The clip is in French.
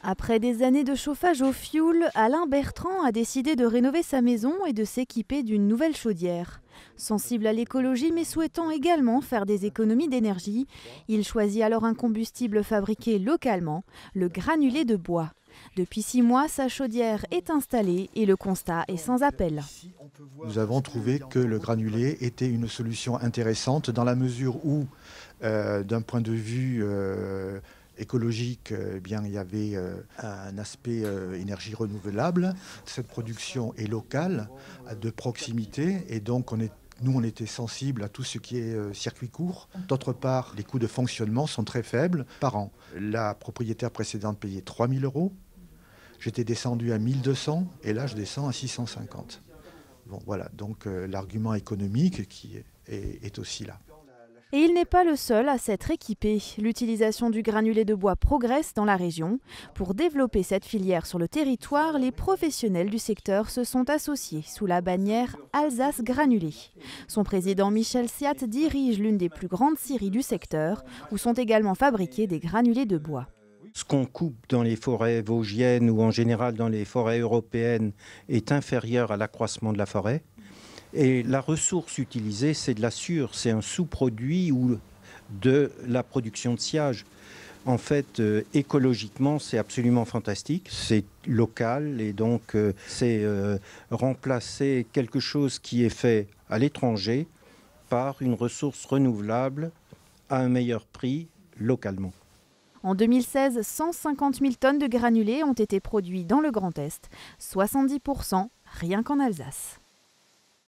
Après des années de chauffage au fioul, Alain Bertrand a décidé de rénover sa maison et de s'équiper d'une nouvelle chaudière. Sensible à l'écologie mais souhaitant également faire des économies d'énergie, il choisit alors un combustible fabriqué localement, le granulé de bois. Depuis 6 mois, sa chaudière est installée et le constat est sans appel. Nous avons trouvé que le granulé était une solution intéressante dans la mesure où, d'un point de vue écologique, il y avait un aspect énergie renouvelable. Cette production est locale, de proximité, et donc nous, on était sensibles à tout ce qui est circuit court. D'autre part, les coûts de fonctionnement sont très faibles par an. La propriétaire précédente payait 3 000 €. J'étais descendu à 1 200 et là, je descends à 650. Bon, voilà, donc l'argument économique qui est aussi là. Et il n'est pas le seul à s'être équipé. L'utilisation du granulé de bois progresse dans la région. Pour développer cette filière sur le territoire, les professionnels du secteur se sont associés sous la bannière Alsace Granulé. Son président Michel Siat dirige l'une des plus grandes scieries du secteur, où sont également fabriqués des granulés de bois. Ce qu'on coupe dans les forêts vosgiennes ou en général dans les forêts européennes est inférieur à l'accroissement de la forêt. Et la ressource utilisée, c'est de la sûre, c'est un sous-produit de la production de sciage. En fait, écologiquement, c'est absolument fantastique. C'est local et donc c'est remplacer quelque chose qui est fait à l'étranger par une ressource renouvelable à un meilleur prix localement. En 2016, 150 000 tonnes de granulés ont été produits dans le Grand Est, 70% rien qu'en Alsace.